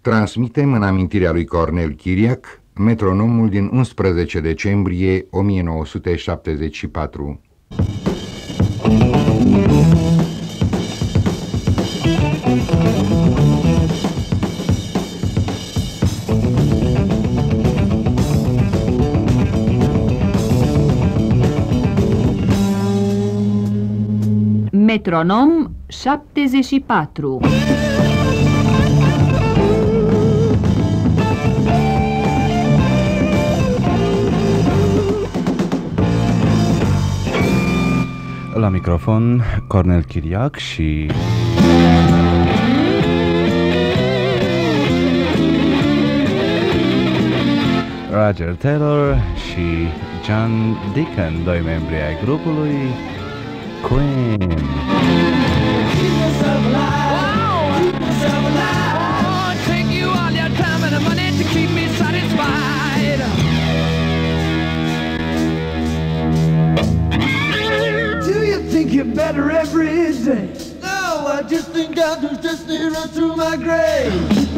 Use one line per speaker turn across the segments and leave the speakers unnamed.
Transmitem în amintirea lui Cornel Chiriac metronomul din 11 decembrie 1974.
Metronom 74.
La microfon Cornel Chiriac și Roger Taylor și John Deacon, doi membri ai grupului Queen.
Get better every day. No, I just think I'll just stay right through my grave.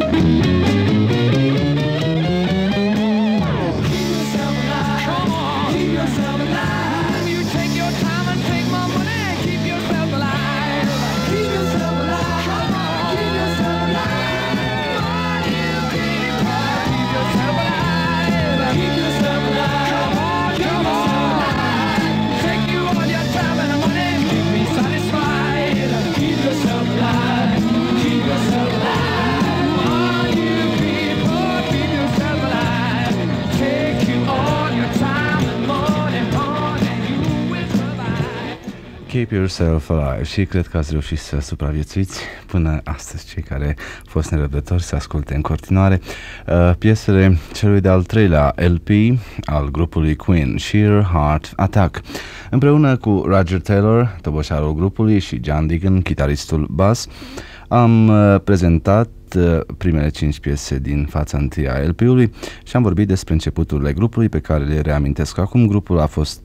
Keep yourself alive. Come on. Keep yourself alive. You take your time and take my money. Keep yourself alive. Keep yourself alive. Come on. Keep yourself alive. On you people. Keep yourself alive. Keep yourself alive. Come on. Come on. Take you all your time and money. Satisfied. Keep yourself alive. Keep yourself alive. All you people, keep yourself alive. Take you all your time and money, and you will survive.
Keep yourself alive. Și cred că ați reușit să supraviețuiți până astăzi, cei care au fost nerăbdători să asculte în continuare piesele celui de-al treilea LP al grupului Queen, Sheer Heart Attack. Împreună cu Roger Taylor, toboșarul grupului, și John Deacon, chitaristul bass, am prezentat primele 5 piese din fața întâi a LP-ului și am vorbit despre începuturile grupului, pe care le reamintesc acum. Grupul a fost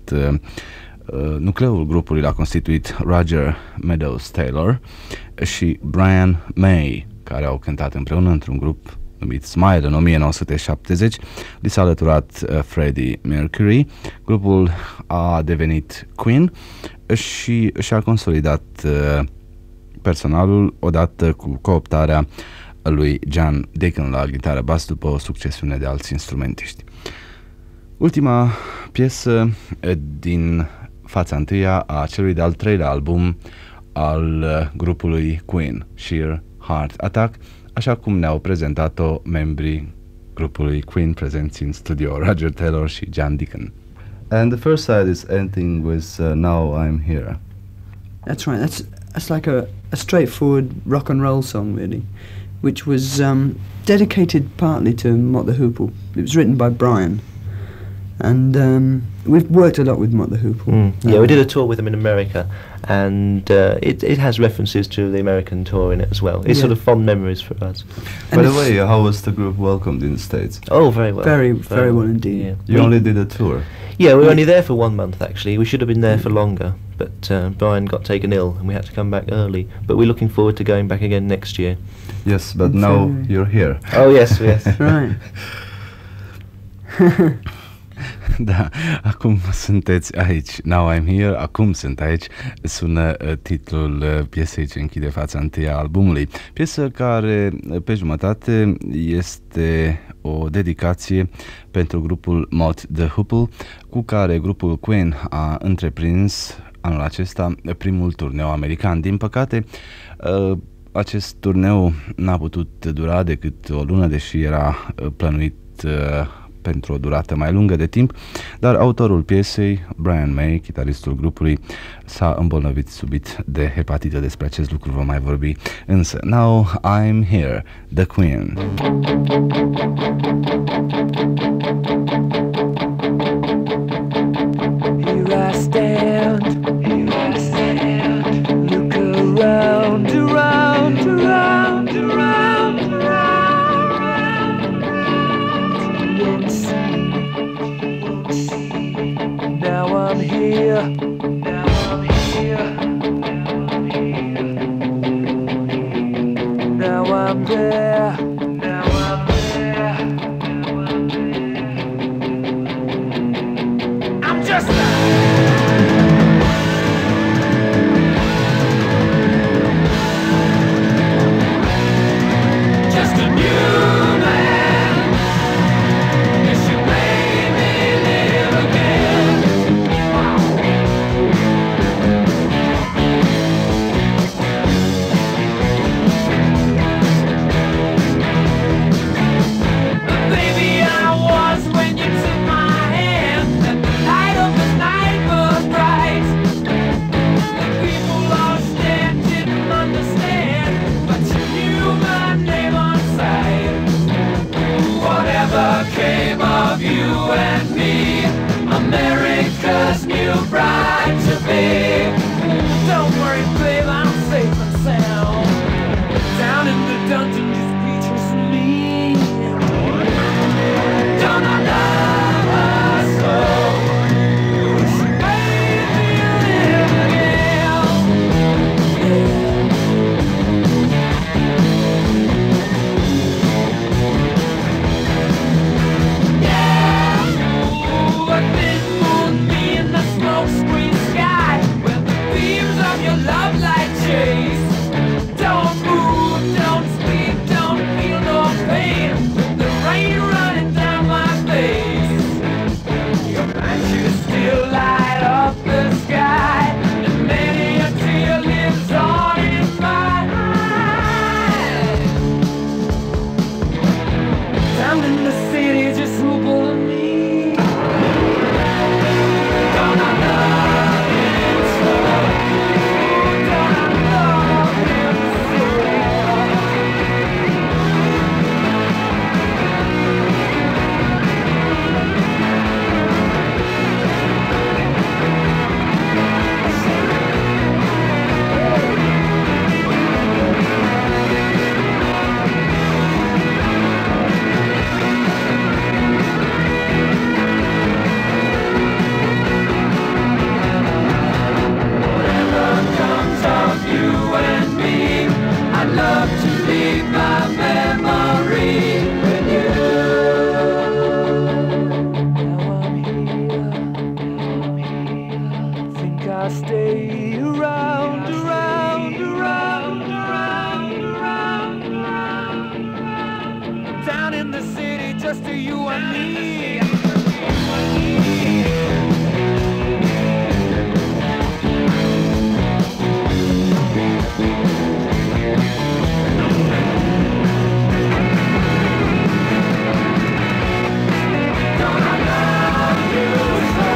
nucleul grupului l-a constituit Roger Meadows Taylor și Brian May, care au cântat împreună într-un grup numit Smile în 1970. Li s-a alăturat Freddie Mercury. Grupul a devenit Queen și și-a consolidat personalul odată cu cooptarea lui John Deacon la gitară bass, după o succesiune de alți instrumentiști. Ultima piesă din fața întâia a celui de-al treilea album al grupului Queen, Sheer Heart Attack, așa cum ne-au prezentat-o membrii grupului Queen prezenți în studio, Roger Taylor și John Deacon. And the first side is ending with Now I'm Here.
That's right. That's like a straightforward rock and roll song, really, which was dedicated partly to Mott the Hoople. It was written by Brian, and we've worked a lot with Mott the Hoople.
Yeah, we did a tour with them in America, and it has references to the American tour in it as well. It's sort of fond memories for us.
By the way, how was the group welcomed in the States?
Oh, very well.
Very well indeed.
Yeah.
You only did a tour?
Yeah, we were only there for 1 month actually. We should have been there for longer, but Brian got taken ill and we had to come back early. But we're looking forward to going back again next year.
Yes, but now you're here.
Oh yes, yes.
Right.
Da, acum sunteți aici. Now I'm here, acum sunt aici, sună titlul piesei ce închide fața întâi a albumului. Piesă care pe jumătate este o dedicație pentru grupul Mott the Hoople, cu care grupul Queen a întreprins anul acesta primul turneu american. Din păcate, acest turneu n-a putut dura decât o lună, deși era plănuit pentru o durată mai lungă de timp, dar autorul piesei, Brian May, chitaristul grupului, s-a îmbolnăvit subit de hepatită. Despre acest lucru vom mai vorbi. Însă, Now I'm Here, The Queen.
Here I stand, look around, around, around, around, around. You won't see, now I'm here, now I'm here, now I'm there, now I'm me. Don't worry, babe, I'm safe and sound. Down in the dungeon, just creatures and me. Don't I love her so? She made me live again. Ooh, a big moonbeam in the smoke screen sky, where the beams of your love light chase. Don't move, don't speak, don't feel no pain. With the rain running down my face, your matches still light up the sky, and many a tear lives on in my eyes. Down in the city, just who pulling me. Don't I love him so? Don't I love him so? Whatever comes of you and me, I'd love to leave my memory with you. Now I'm here. Think I'll stay around. Down in the city, just to you and me. Don't I love you so?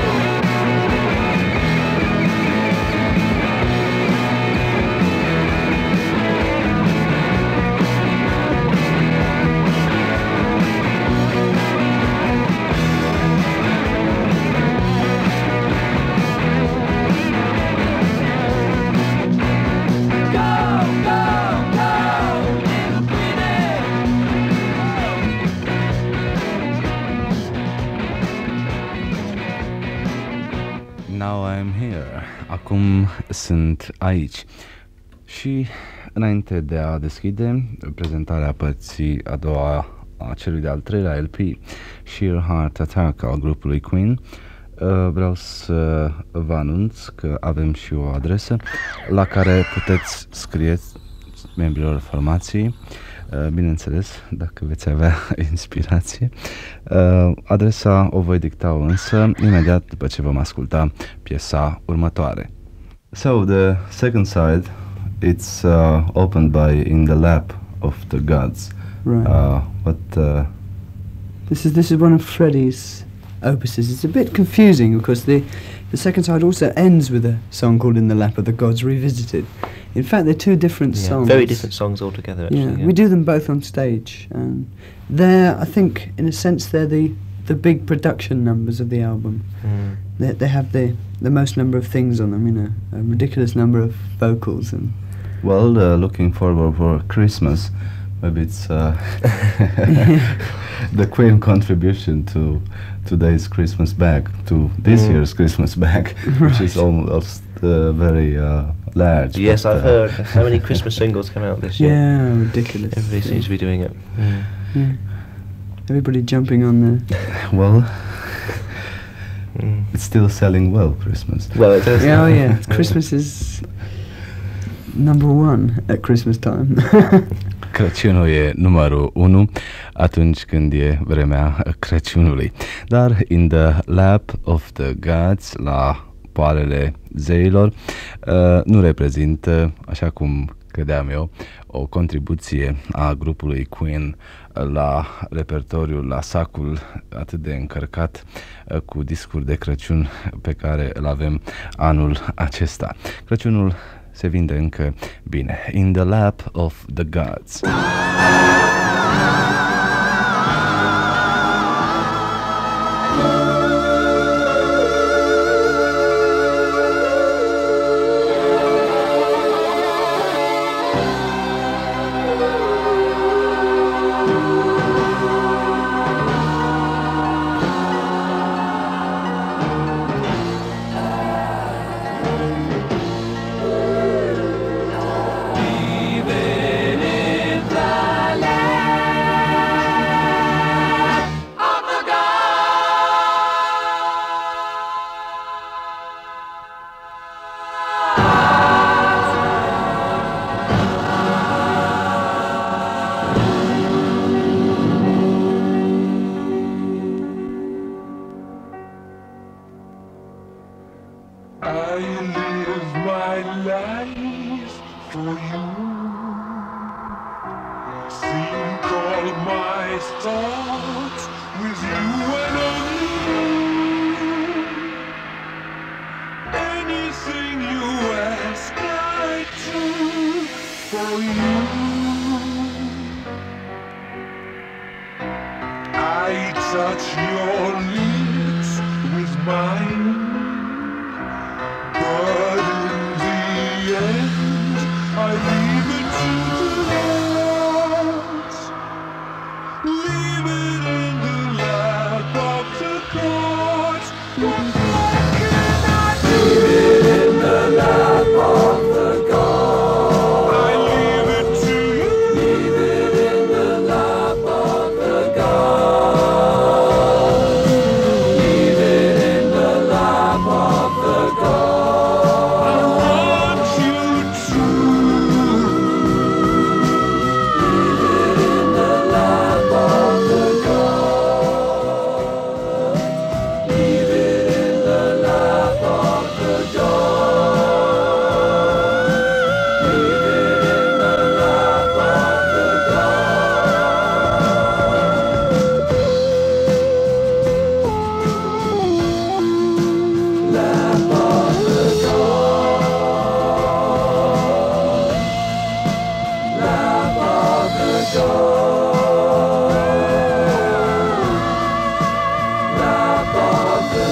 Now I'm here. Acum sunt aici. Și înainte de a deschide prezentarea părții a doua a celui de-al treilea LP, Sheer Heart Attack al grupului Queen, vreau să vă anunț că avem și o adresă la care puteți scrie membrilor formației, bineînțeles, dacă veți avea inspirație. Adresa o voi dicta însă imediat după ce vom asculta piesa următoare. So the second side, it's opened by In the Lap of the Gods.
Right. This is one of Freddie's opuses. It's a bit confusing because the second side also ends with a song called In the Lap of the Gods Revisited. In fact, they're two different songs.
Very different songs altogether, actually.
Yeah, we do them both on stage. And I think, in a sense, they're the big production numbers of the album. They have the most number of things on them, you know, a ridiculous number of vocals. And
Well, looking forward for Christmas. Maybe it's the Queen contribution to today's Christmas bag, to this year's Christmas bag, which is almost very large.
Yes,
but,
I've heard how many Christmas singles come out this year.
yeah, ridiculous.
Everybody seems to be doing it.
Yeah. Everybody jumping on the...
Well, it's still selling well, Christmas.
Well, it does.
Yeah, oh yeah, Christmas is number one at Christmas time.
Crăciunul e numărul 1 atunci când e vremea Crăciunului. Dar In the Lap of the Gods, la poalele zeilor, nu reprezintă, așa cum credeam eu, o contribuție a grupului Queen la repertoriul, la sacul atât de încărcat cu discuri de Crăciun pe care îl avem anul acesta. Crăciunul se vinde încă bine. In the Lap of the Gods.
my thoughts with you and only you. Anything you ask, I do for you. I touch your lips with mine, but in the end I leave it to the gods. Leave it in the lap of the gods. What more can I do? Leave it in the lap of the gods. I leave it to you. Leave it in the lap of the gods. Leave it in the lap of the gods. I want you to. Leave it in the lap of the gods. Leave it in the lap of the gods. Leave it in the lap of the gods. Lap of the gods. Lap of the gods. Lap of the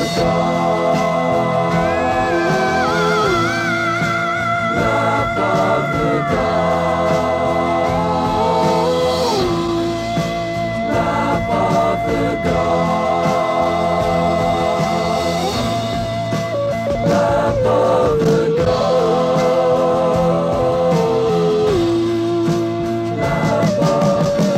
gods. Lap of the gods. Lap of the gods. Lap of the gods. Lap of the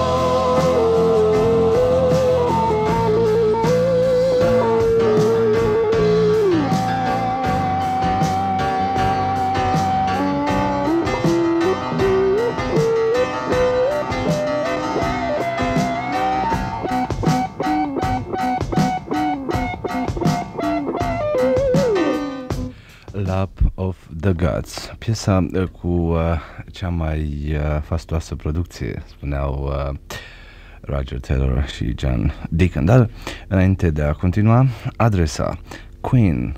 Lap of the Gods, piesa cu cea mai fastoasă producție, spuneau Roger Taylor și John Deacon. Dar înainte de a continua, adresa Queen,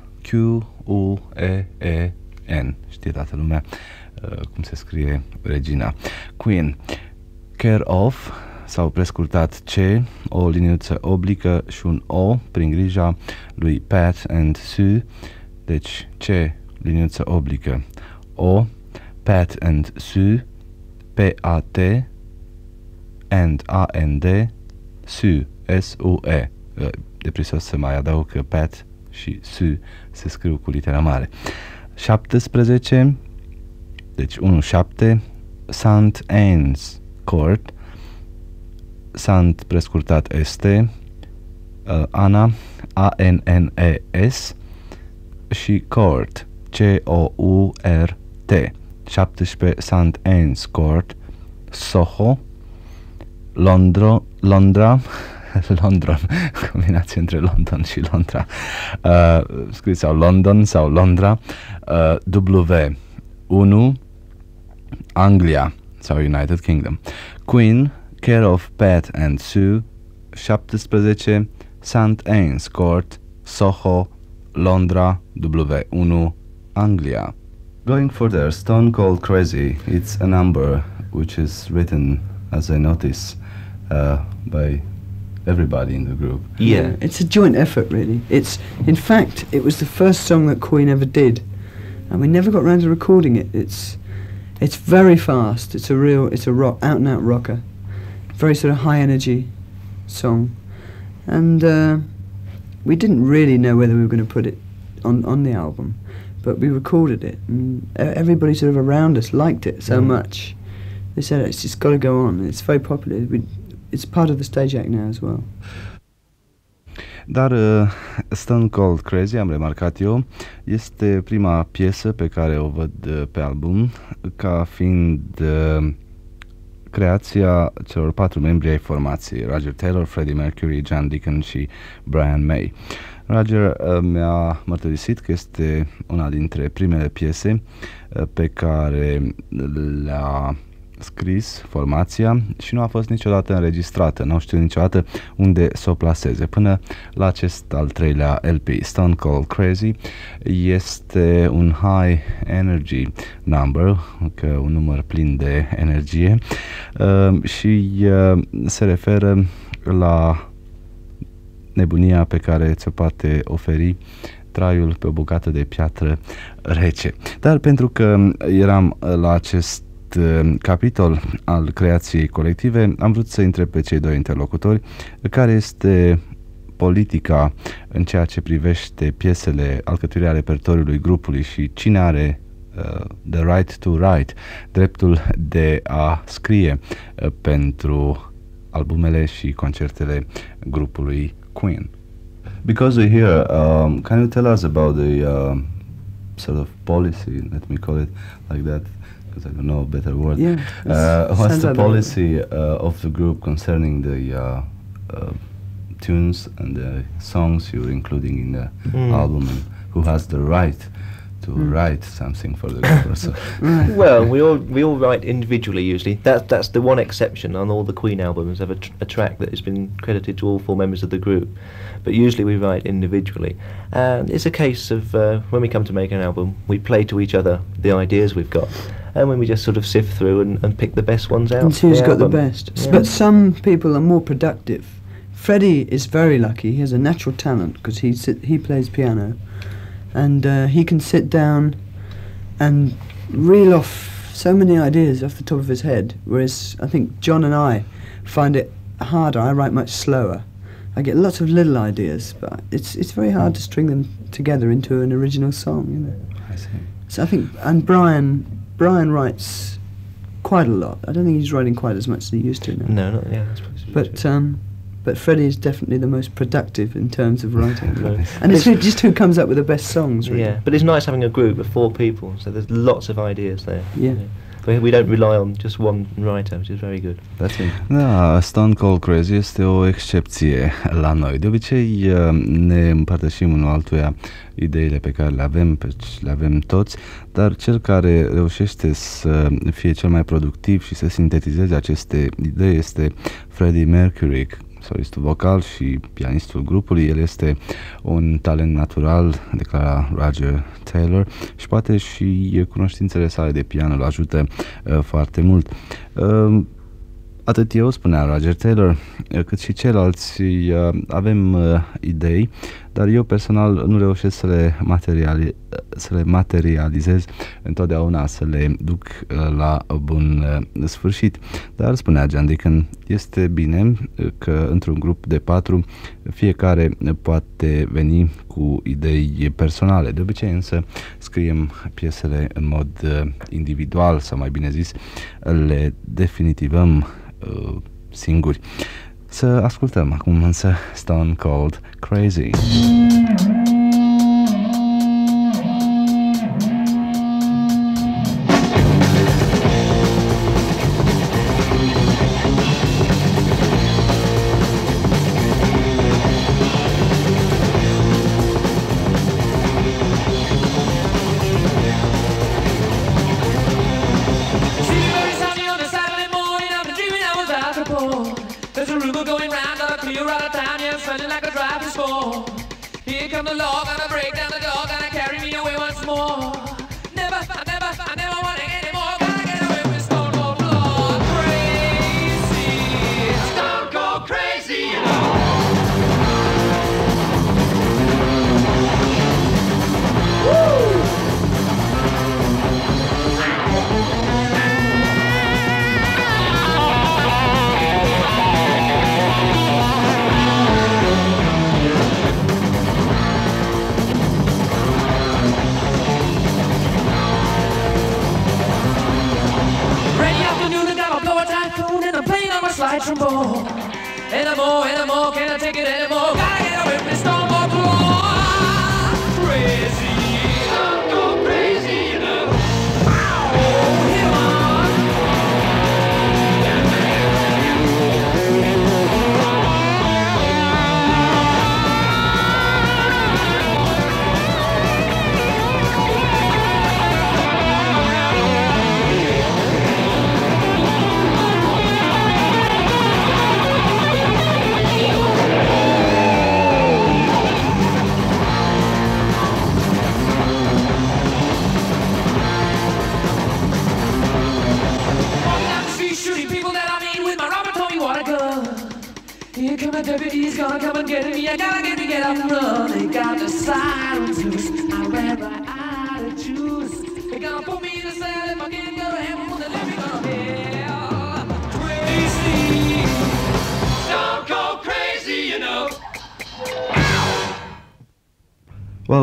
Q-U-E-E-N, știe toată lumea cum se scrie regina. Queen, care of, sau prescurtat C, o liniuță oblică și un O prin grija lui Pat and Sue. Deci C, liniuță oblică, O, Pat and Sue, P-A-T, and, A-N-D, Sue, S-U-E. De prisos să mai adaug că Pat și Sue se scriu cu litera mare. 17, deci 1-7, St. Anne's Court, Sant prescurtat este, Ana, A-N-N-E-S, și Court, C-O-U-R-T. 17 St. Anne's Court, Soho, Londra, Londra, combinație între London și Londra, scris sau London sau Londra, W1, Anglia sau United Kingdom. Queen, care of Pat and Sue, 17 St. Anne's Court, Soho, Londra, W1, Anglia. Going further, Stone Cold Crazy, it's a number which is written, as I notice, by everybody in the group.
Yeah.
It's a joint effort, really. In fact, it was the first song that Queen ever did, and we never got around to recording it. It's very fast. It's a rock, out and out rocker, very sort of high energy song, and we didn't really know whether we were going to put it on the album, but we recorded it, and everybody sort of around us liked it so much. They said it's just got to go on. It's very popular. It's part of the stage act now as well.
Dar Stone Cold Crazy, am remarcat eu, este prima piesă pe care o văd pe album ca fiind creația celor 4 membri ai formației: Roger Taylor, Freddie Mercury, John Deacon și Brian May. Roger mi-a mărturisit că este una dintre primele piese pe care le-a scris formația și nu a fost niciodată înregistrată, n-au știut niciodată unde să o plaseze. Până la acest al treilea LP, Stone Cold Crazy, este un high energy number, că un număr plin de energie, și se referă la nebunia pe care ți-o poate oferi traiul pe o bucată de piatră rece. Dar pentru că eram la acest capitol al creației colective, am vrut să întreb pe cei doi interlocutori care este politica în ceea ce privește piesele, alcătuirea repertoriului grupului și cine are the right to write, dreptul de a scrie pentru albumele și concertele grupului Queen. Because we're here, can you tell us about the sort of policy, let me call it like that, because I don't know a better word.
Yeah,
what's the
like
policy of the group concerning the tunes and the songs you're including in the album, and who has the right to write something for the group also?
Well, we all write individually usually. That's the one exception on all the Queen albums. Have a track that has been credited to all 4 members of the group, but usually we write individually. And it's a case of when we come to make an album, we play to each other the ideas we've got, and when we just sort of sift through and pick the best ones out.
And
for
who's
the
got the
album.
best?
Yeah.
But some people are more productive. Freddie is very lucky. He has a natural talent because he plays piano, and he can sit down and reel off so many ideas off the top of his head, whereas I think John and I find it harder. I write much slower. I get lots of little ideas, but it's very hard to string them together into an original song, you know.
I see.
So I think, and Brian writes quite a lot. I don't think he's writing quite as much as he used to now.
No, not yeah. That's probably
But Freddie is definitely the most productive in terms of writing.
Nice.
And it's just who comes up with the best songs, really.
Yeah, but it's nice having a group of 4 people, so there's lots of ideas there.
Yeah.
We don't rely on just one writer, which is very good.
That's it. Da, Stone Cold Crazy este o excepție la noi. De obicei ne împărtășim unul altuia ideile pe care le avem toți, dar cel care reușește să fie cel mai productiv și să sintetizeze aceste idei este Freddie Mercury, solistul vocal și pianistul grupului. El este un talent natural, declara Roger Taylor, și poate și cunoștințele sale de piano îl ajută foarte mult. Atât eu, spunea Roger Taylor, cât și ceilalți avem idei, dar eu personal nu reușesc să le materializez întotdeauna, să le duc la bun sfârșit. Dar, spunea John Deacon, este bine că într-un grup de 4 fiecare poate veni cu idei personale. De obicei însă scriem piesele în mod individual, sau mai bine zis, le definitivăm singuri. Să ascultăm acum însă Stone Cold Crazy.
There's a rumor going round that a clear out of town, yeah, smelling like a driving score. Here come the law, gonna break down the door, gonna carry me away once more. I never want it anymore. Gotta get away with Stone Cold Blood Crazy. Stone Cold Crazy, you know. Woo! Slide trombone. Anymore, can't I take it anymore? Gotta get away from Stone Cold Blood Crazy. Stone Cold Crazy, you know. Oh, hit 'em on. Here come the deputies, gonna come and get me. I gotta get up and run. They got the sirens loose. I ran right out of juice. They gonna put me in a cell if I can't go to heaven. When they let me go to hell. Crazy, don't go crazy, you know.
Well,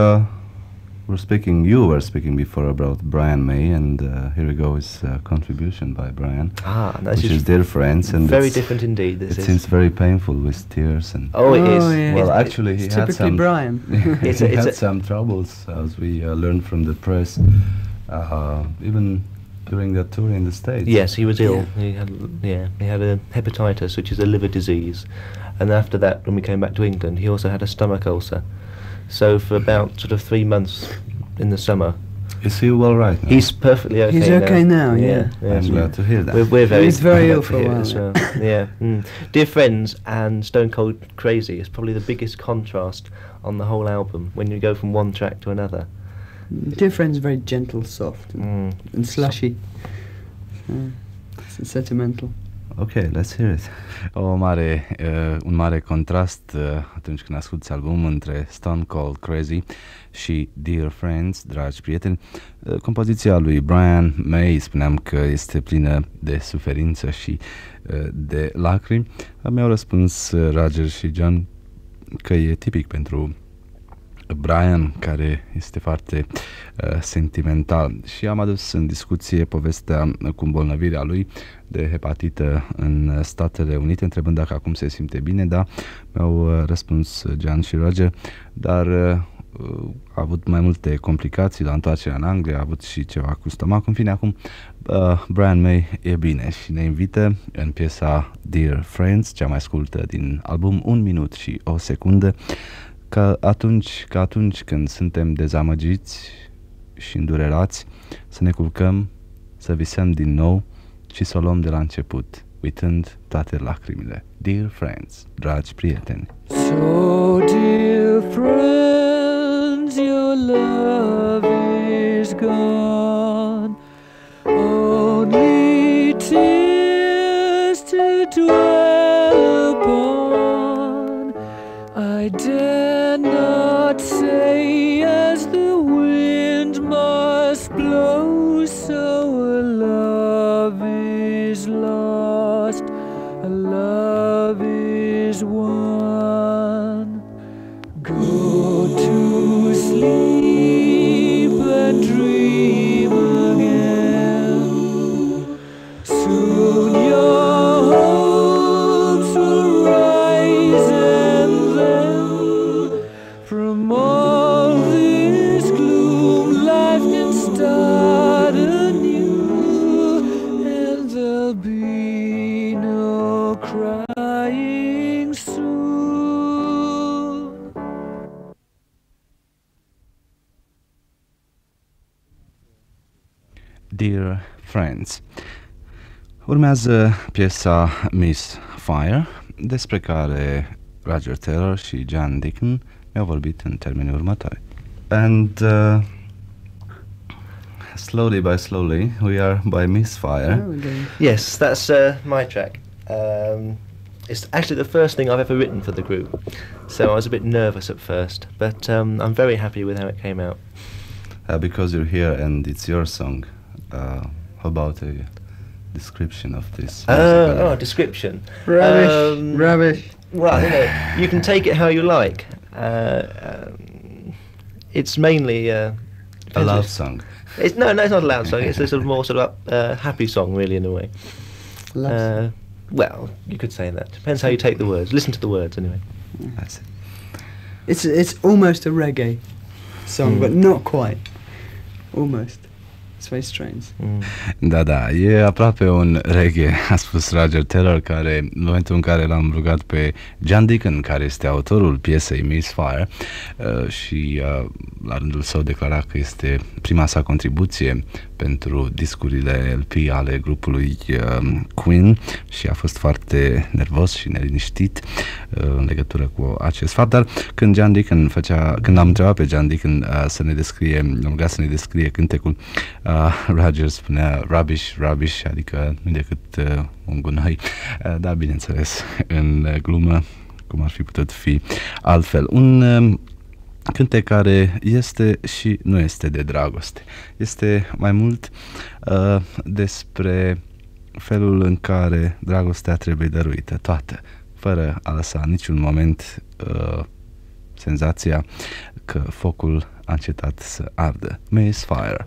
you were speaking before about Brian May, and here we go is contribution by Brian,
That's
which is Dear Friends, and
very different indeed.
It seems very painful with tears and.
Oh, it is.
Yeah.
Well, actually, he
It's
had
typically
some.
Brian.
He had some troubles, as we learned from the press, even during that tour in the States.
Yes, he was ill. He had a hepatitis, which is a liver disease, and after that, when we came back to England, he also had a stomach ulcer. So for about sort of 3 months in the summer,
Is he all right now?
he's perfectly okay.
He's okay now, yeah.
I'm glad to hear that.
We're very.
He was very
glad
ill
to
for a
hear it
while.
as well. Yeah. Dear Friends and Stone Cold Crazy is probably the biggest contrast on the whole album when you go from one track to another.
Dear Friends, very gentle, soft, and slushy. It's sentimental.
Ok, let's hear it. Un mare contrast atunci când asculti albumul între Stone Cold Crazy și Dear Friends, dragi prieteni. Compoziția lui Brian May, spuneam că este plină de suferință și de lacrimi. Mi-au răspuns Roger și John că e tipic pentru Brian, care este foarte sentimental, și am adus în discuție povestea cu îmbolnăvirea lui de hepatită în Statele Unite, întrebând dacă acum se simte bine. Da, mi-au răspuns John și Roger, dar a avut mai multe complicații la întoarcerea în Anglia, a avut și ceva cu stomac. În fine, acum Brian May e bine și ne invită în piesa Dear Friends, cea mai scurtă din album, 1 minut și 1 secundă, ca atunci când suntem dezamăgiți și îndurerați, să ne culcăm, să visăm din nou și să o luăm de la început, uitând toate lacrimile. Dear Friends, dragi prieteni.
So, dear friends, your love is gone. Only tears to dwell upon. I dare not say as the wind must blow, so a love is lost, a love is won. Go to sleep and dream again. Soon your hopes will rise, and then from all this gloom life can start anew, and there'll be no crying soon.
Dear Friends. Urmează piesa Miss Fire, despre care Roger Taylor și John Deacon mi-au vorbit în termenii următori. And slowly by slowly, we are by Miss Fire.
Yes, that's my track. It's actually the first thing I've ever written for the group, so I was a bit nervous at first, but I'm very happy with how it came out.
Because you're here and it's your song, how about a description of this?
Description.
Rubbish.
Well, you can take it how you like. It's mainly
A love song.
It's not a loud song. It's a sort of more sort of happy song, really, in a way. Well, you could say that. Depends how you take the words. Listen to the words, anyway.
That's it.
It's almost a reggae song, but not quite. Almost. It's very strange.
Da, e aproape un reggae, a spus Roger Taylor, care, în momentul în care l-am rugat pe John Deacon, care este autorul piesei Miss Fire, și la rândul său declara că este prima sa contribuție pentru discurile LP ale grupului Queen și a fost foarte nervos și neliniștit în legătură cu acest fapt, dar când John Deacon când am întrebat pe John Deacon să ne descrie cântecul, Roger spunea rubbish, adică nu decât un gunoi, dar bineînțeles în glumă, cum ar fi putut fi altfel. Un cântec care este și nu este de dragoste. Este mai mult despre felul în care dragostea trebuie dăruită toată, fără a lăsa niciun moment senzația că focul a încetat să ardă. Maze Fire.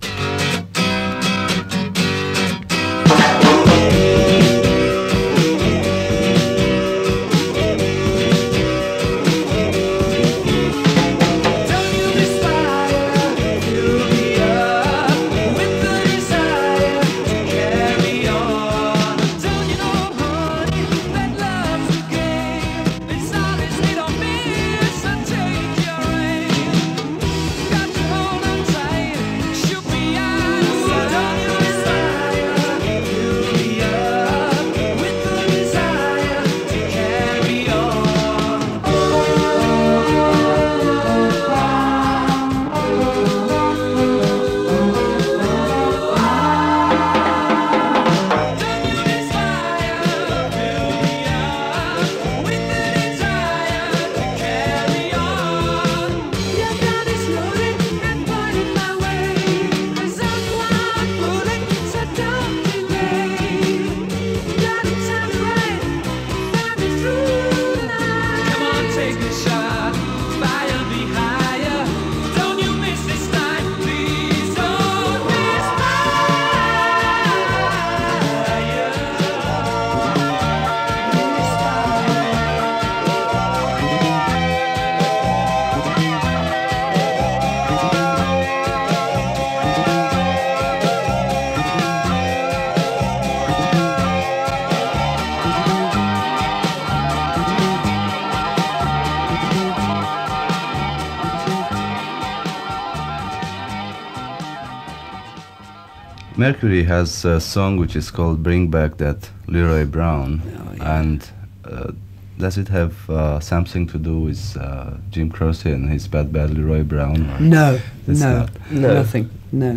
Mercury has a song which is called Bring Back That Leroy Brown.
Oh, yeah.
And does it have something to do with Jim Croce and his Bad Leroy Brown?
No,
It's
no,
not.
No.
nothing, no.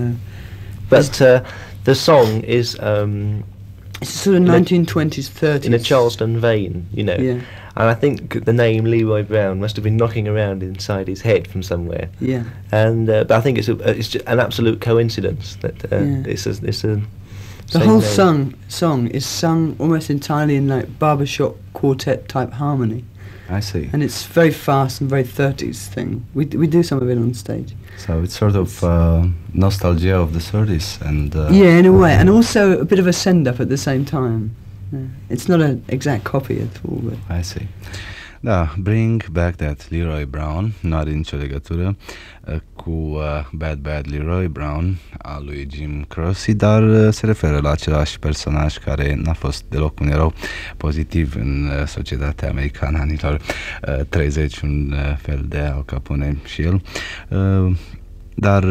But the song is
It's sort of
In a-
1920s, 30s.
in a Charleston vein, you know.
Yeah,
And I think the name Leroy Brown must have been knocking around inside his head from somewhere.
yeah.
And but I think it's just an absolute coincidence that
Yeah.
it's a
The
same
whole
name.
song is sung almost entirely in like barbershop quartet type harmony,
I see.
and it's very fast and very 30s thing. We do some of it on stage.
So it's sort of nostalgia of the 30s and
Yeah, in a way, and also a bit of a send up at the same time. Yeah. It's not an exact copy at all, but
I see. Da, Bring Back That Leroy Brown nu are nicio legătură cu Bad Leroy Brown a lui Jim Croce, dar se referă la același personaj care n-a fost deloc un erou pozitiv în societatea americană anilor 30, un fel de Al Capone și el. Dar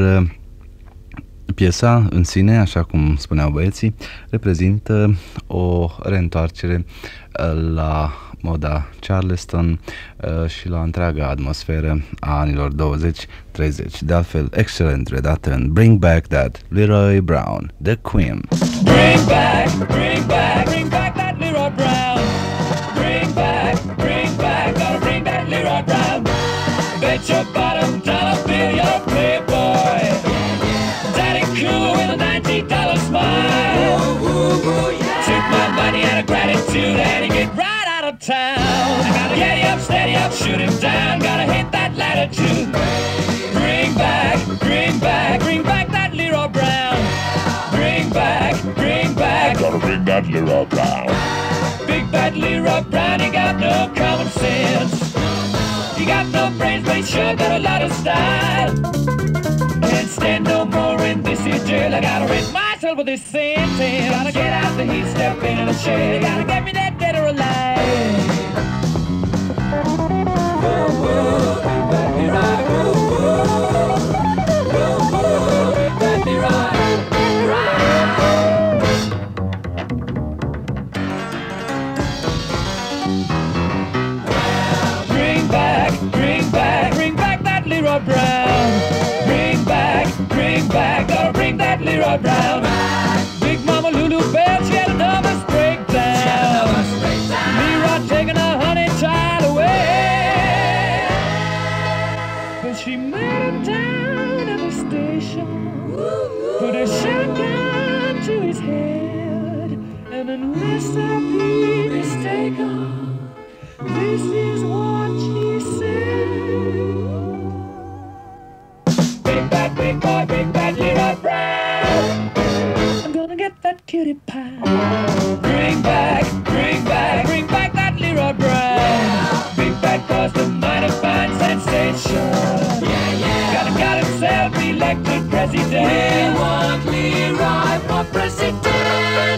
piesa în sine, așa cum spuneau băieții, reprezintă o reîntoarcere la moda Charleston și la întreaga atmosferă a anilor 20-30. De altfel, excelent redată în Bring Back That Leroy Brown, The Queen.
Bring back, bring back, bring back that Leroy Brown. Bring back, gotta bring back Leroy Brown. Bet your bottom dollar bill you're a playboy. Daddy cool with a $90 smile. Took my money out of gratitude and he get right out of town. Gotta get him up, steady up, shoot him down. Gotta hit that latitude. Bring back, bring back that Leroy Brown. Bring back, gotta bring that Leroy Brown. Big bad Leroy Brown, he got no common sense. He got no brains, but he sure got a lot of style. Can't stand no more in this here jail. I gotta rid myself of this sentence. Gotta get out the heat, step into the shade. Gotta get me that dead or alive. Whoa, whoa, bring back Leroy. Whoa, whoa, whoa, whoa, bring back Leroy. Leroy Brown. Bring back, gotta bring that Leroy Brown. Big Mama Lulu Bell, she had a nervous breakdown. Leroy taking her honey child away. But she met him down at the station, put a shotgun to his head, and unless I be mistaken, this is what she said. Big boy, big bad Leroy Brown. I'm gonna get that cutie pie. Bring back that Leroy Brown. Big bad caused a mighty fine sensation. Got himself elected president. We want Leroy for president.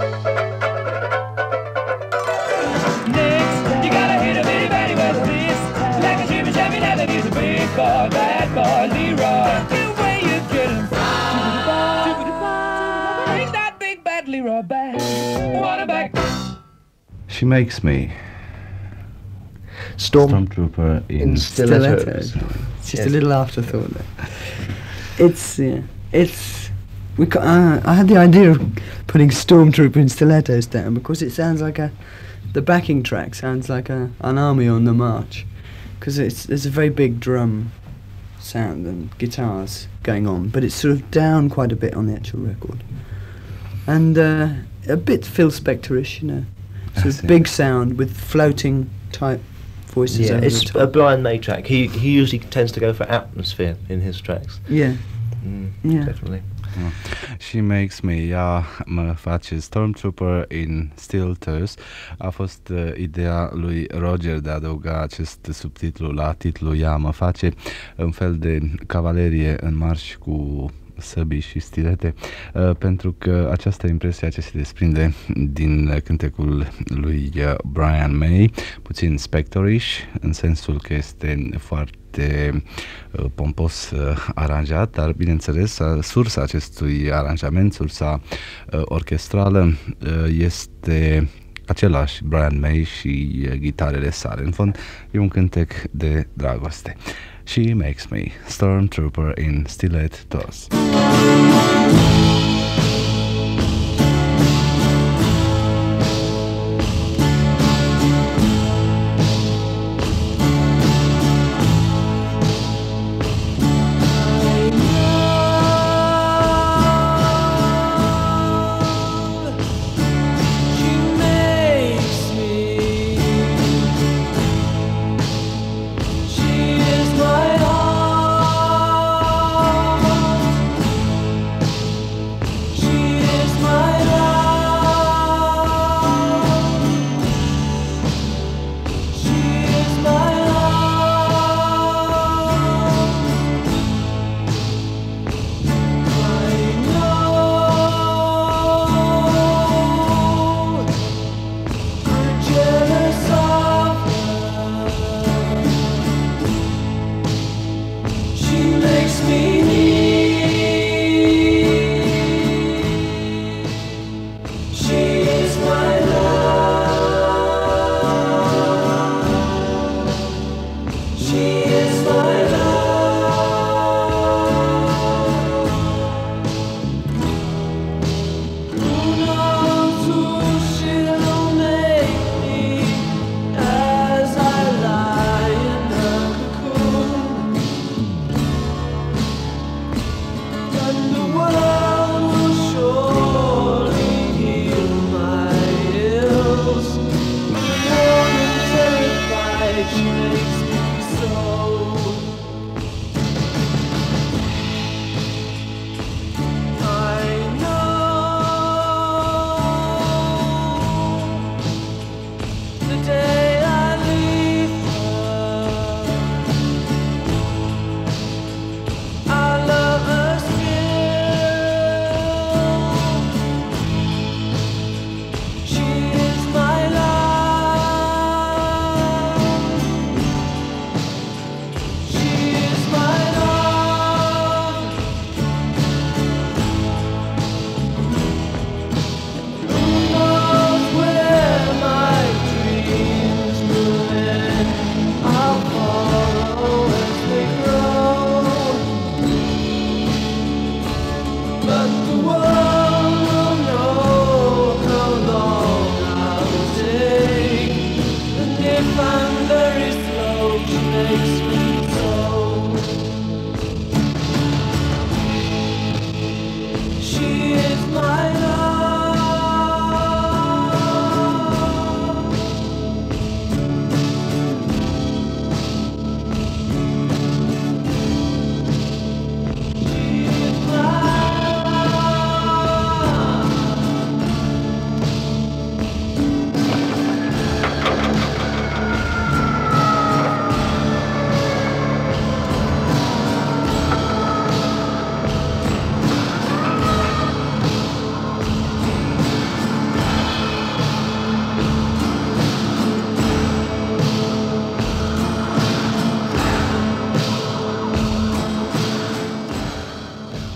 Next, you gotta hit a bitty batty with this. Like a shimmy shabby leather, he's a big boy, bad boy, Leroy. The way you get him. Bring that big bad Leroy back. Want him back.
She Makes Me, Stormtrooper in
Stilettos.
It's just a little afterthought there. I had the idea of putting Stormtrooper in Stilettos down because it sounds like the backing track sounds like an army on the march, because there's a very big drum sound and guitars going on, but it's sort of down quite a bit on the actual record, and a bit Phil Spector-ish, you know, sort of big sound with floating type voices over
it's
the top.
a Brian May track. He usually tends to go for atmosphere in his tracks.
Yeah. Yeah.
Definitely.
She Makes Me, ea mă face Stormtrooper in Stilettos. A fost ideea lui Roger de a adăuga acest subtitlu la titlul Ea mă face, un fel de cavalerie în marș cu săbii și stilete, pentru că această impresie ce se desprinde din cântecul lui Brian May, puțin Spector-ish, în sensul că este foarte pompos aranjat, dar bineînțeles sursa acestui aranjament, sursa orchestrală este același Brian May și ghitarele sale. În fond e un cântec de dragoste. She Makes Me, Stormtrooper in Stilettos.
She is my heart.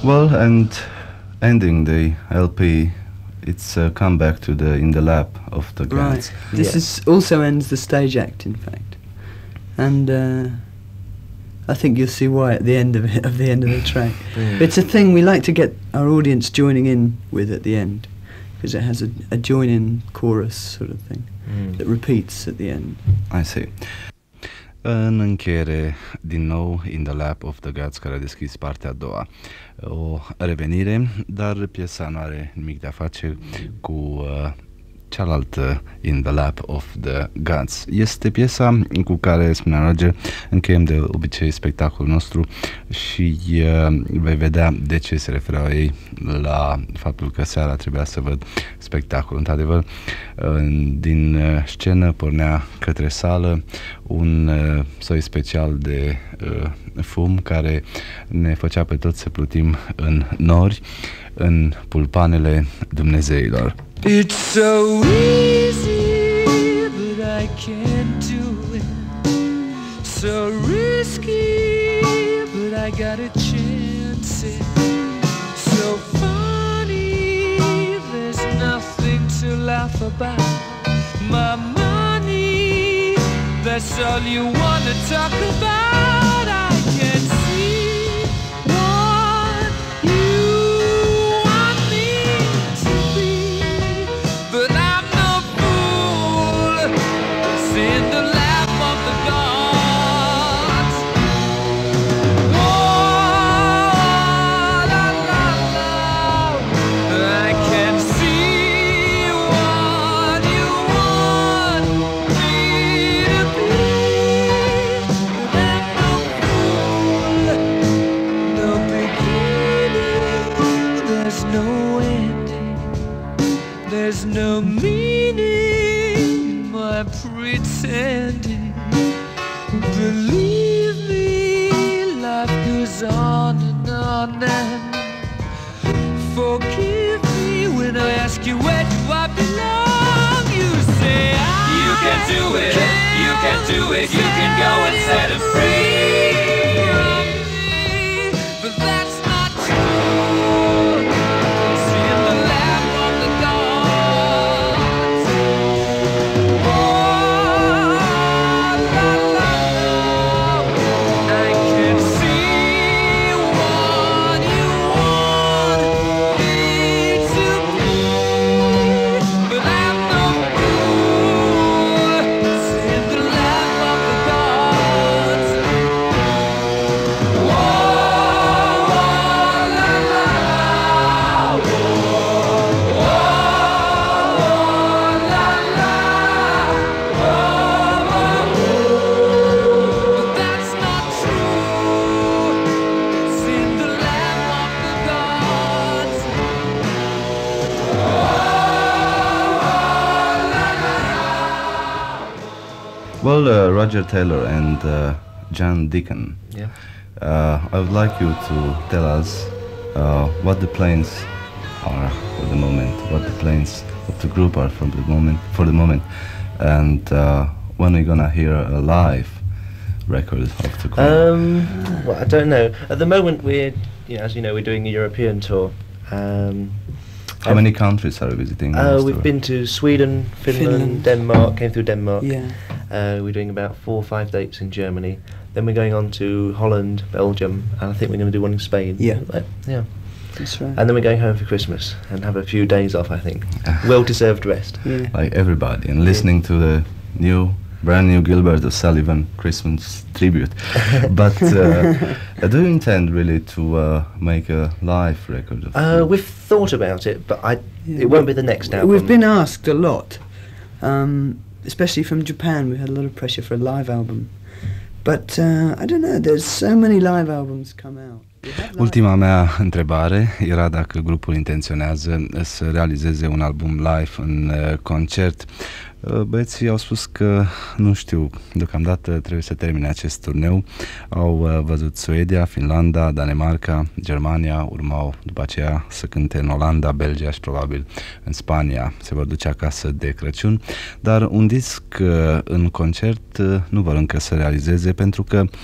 Well, and ending the LP, it's a comeback to the In the Lap of the Gods.
Right. This
Yeah.
is also ends the stage act, in fact, and I think you'll see why at the end of it, of the end of the track. It's a thing we like to get our audience joining in with at the end, because it has a join-in chorus sort of thing that repeats at the end.
I see. În încheiere, din nou, In the Lap of the Gods, care a deschis partea a doua. O revenire, dar piesa nu are nimic de a face cu cealaltă In the Lap of the Gods. Este piesa cu care, spunea Roger, încheiem de obicei spectacolul nostru și vei vedea de ce se referau ei la faptul că seara trebuia să văd spectacolul. Într-adevăr, din scenă pornea către sală un soi special de fum care ne făcea pe toți să plutim în nori, în pulpanele Dumnezeilor.
It's so easy, but I can't do it. So risky, but I got a chance it. So funny, there's nothing to laugh about. My money, that's all you wanna talk about. I can see what you want me to be, but I'm no fool. It's in the lap of the gods. Oh, la la la. I can see what you want me to be, but I'm no fool. No beginning, there's no ending. There's no meaning in my pretending. Believe me, life goes on and forgive me when I ask you where do I belong. You say you can do it, you can do it, you can go and set it free. But that's not true. It's in the lap of the gods. Oh, la la la. I can see what you want me to be, but I'm no fool. It's in the lap of the gods. Oh, la la la. Oh, la la. But that's not true. It's in the lap of the gods.
Well, Roger Taylor and John Deacon,
Yeah.
I would like you to tell us what the plans are for the moment, what the plans of the group are for the moment, and when we're gonna hear a live record of the group.
Well, I don't know. At the moment, as you know, we're doing a European tour.
How many countries are you visiting? on this
We've
tour?
been to Sweden, Finland,
Finland.
Denmark. Came through Denmark.
Yeah.
We're doing about 4 or 5 dates in Germany. Then we're going on to Holland, Belgium, and I think we're going to do one in Spain.
Yeah.
Yeah.
That's right.
And then we're going home for Christmas and have a few days off, I think. Well-deserved rest.
Yeah.
Like everybody, and listening to the brand new Gilbert O'Sullivan Christmas tribute. But do you intend really to make a live record of the group?
We've thought about it, but
Yeah.
it won't be the next album.
We've been asked a lot, especially from Japan. We had a lot of pressure for a live album, but I don't know. There's so many live albums come out. We have live-
Ultima mea întrebare era dacă grupul intenționează să realizeze un album live în concert. Băieții au spus că nu știu, deocamdată trebuie să termine acest turneu. Au văzut Suedia, Finlanda, Danemarca, Germania, urmau după aceea să cânte în Olanda, Belgia și probabil în Spania. Se vor duce acasă de Crăciun, dar un disc în concert nu vor încă să realizeze, pentru că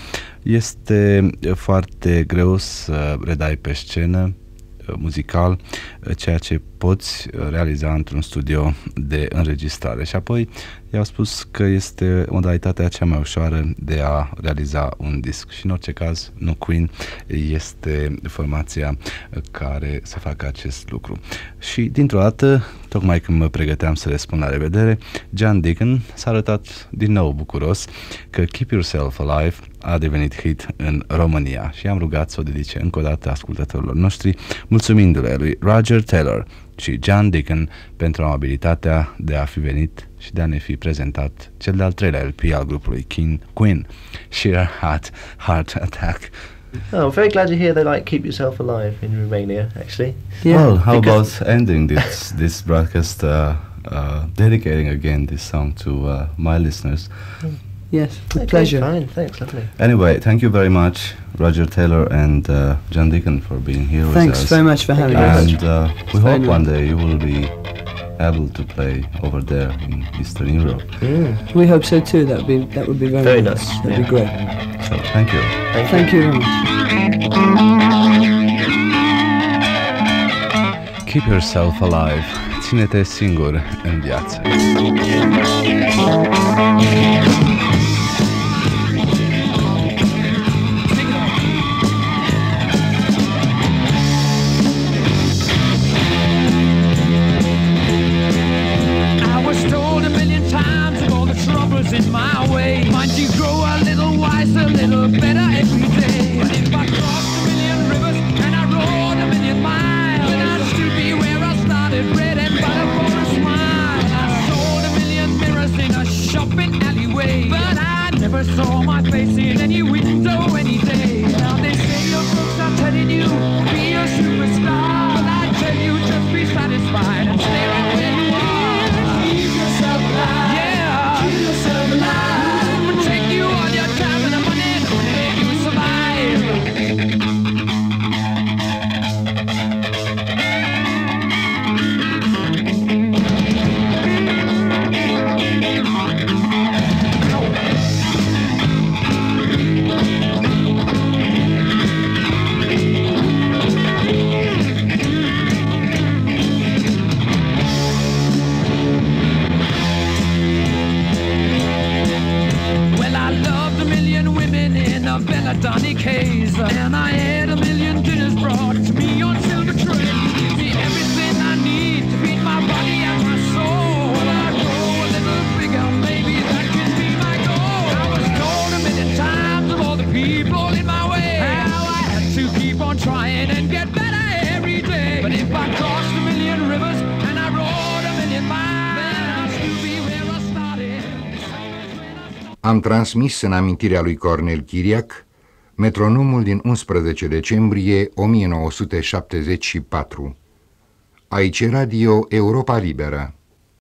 Este foarte greu să redai pe scenă muzical ceea ce poți realiza într-un studio de înregistrare. Și apoi i-au spus că este modalitatea cea mai ușoară de a realiza un disc. Și în orice caz, nu Queen este formația care să facă acest lucru. Și dintr-o dată, tocmai când mă pregăteam să le spun la revedere, John Deacon s-a arătat din nou bucuros că Keep Yourself Alive a devenit hit în România și am rugat să o dedice încă o dată ascultătorilor noștri, mulțumindu-le lui Roger Taylor și John Deacon pentru amabilitatea de a fi venit și de a ne fi prezentat cel de-al treilea LP al grupului Queen, Sheer Heart Attack.
Oh, very glad to hear they like Keep Yourself Alive in Romania, actually.
Yeah,
Well, how
because-
about ending this broadcast, dedicating again this song to my listeners?
yes, with
Okay,
pleasure.
Fine, thanks, lovely.
Anyway, thank you very much, Roger Taylor and John Deacon, for being here with
Thanks
us.
very much for having
you.
us.
And we
very
hope one
nice.
day you will be able to play over there in Eastern Europe.
We hope so too. That would be very,
Very
nice.
nice,
That'd be
yeah.
great.
So thank you.
Thank you very much.
Keep yourself alive. Ține-te singur în viață.
I was told a million times of all the troubles in my way. Might you grow a little wiser, a little better every day. But if I crossed a million rivers and I rode a million miles, then I'd still be where I started, bread and butter for a smile. I sold a million mirrors in a shopping alleyway, but I never saw my face in any window any day. Now they say your books are telling you be a superstar, but I tell you just be satisfied and stay right where you are. Keep yourself alive. Yeah. Keep yourself alive. It will take you all your time and the money to make you survive. Well, I loved a million women in a Belladonna case, and I had a million dinners brought to me on silver trays. See, everything I need to feed my body and my soul. Well, I grow a little bigger, maybe that can be my goal. I was told a million times of all the people in my way how I had to keep on trying and get better every day. But if I crossed a million rivers and I rode a million miles, then I'd still be where I started.
Am transmis în amintirea lui Cornel Chiriac metronomul din 11 decembrie 1974. Aici Radio Europa Liberă.